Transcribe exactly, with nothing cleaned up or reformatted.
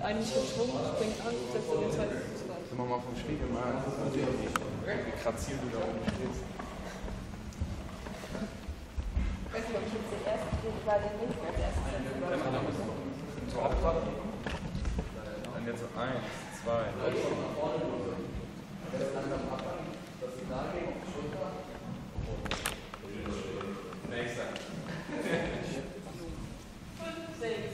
einen Schritt Schwung, springt an, setzt in den zweiten Fuß rein. Können wir mal vom Spiegel mal, wie grazil du da oben stehst. Weißt du, ob ich jetzt den ersten Schritt bei den linken als erstes setze? Zur Abfahrt. Dann jetzt so eins, zwei. Nächster.